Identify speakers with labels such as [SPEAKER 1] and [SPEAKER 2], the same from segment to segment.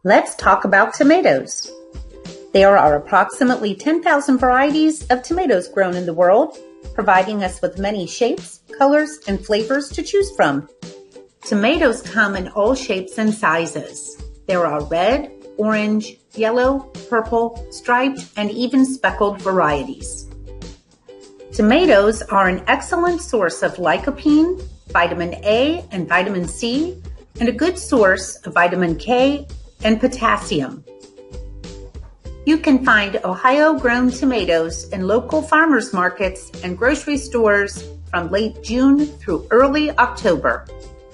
[SPEAKER 1] Let's talk about tomatoes. There are approximately 10,000 varieties of tomatoes grown in the world, providing us with many shapes, colors, and flavors to choose from. Tomatoes come in all shapes and sizes. There are red, orange, yellow, purple, striped, and even speckled varieties. Tomatoes are an excellent source of lycopene, vitamin A and vitamin C, and a good source of vitamin K and potassium. You can find Ohio-grown tomatoes in local farmers markets and grocery stores from late June through early October.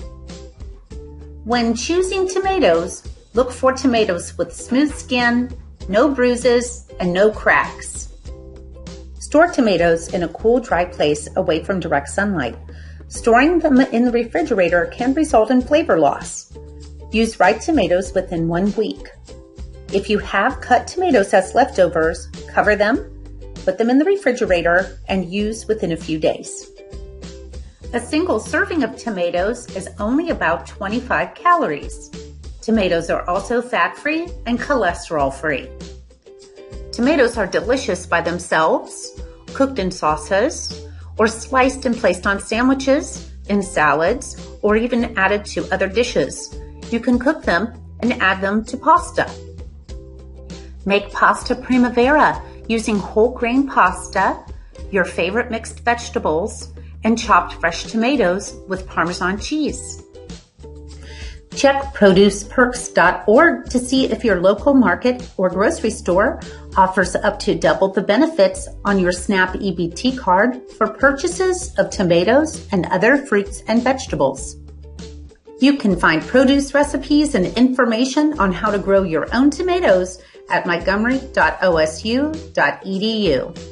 [SPEAKER 1] When choosing tomatoes, look for tomatoes with smooth skin, no bruises, and no cracks. Store tomatoes in a cool, dry place away from direct sunlight. Storing them in the refrigerator can result in flavor loss. Use ripe tomatoes within 1 week. If you have cut tomatoes as leftovers, cover them, put them in the refrigerator, and use within a few days. A single serving of tomatoes is only about 25 calories. Tomatoes are also fat-free and cholesterol-free. Tomatoes are delicious by themselves, cooked in sauces, or sliced and placed on sandwiches, in salads, or even added to other dishes. You can cook them and add them to pasta. Make pasta primavera using whole grain pasta, your favorite mixed vegetables, and chopped fresh tomatoes with Parmesan cheese. Check produceperks.org to see if your local market or grocery store offers up to double the benefits on your SNAP EBT card for purchases of tomatoes and other fruits and vegetables. You can find produce recipes and information on how to grow your own tomatoes at montgomery.osu.edu.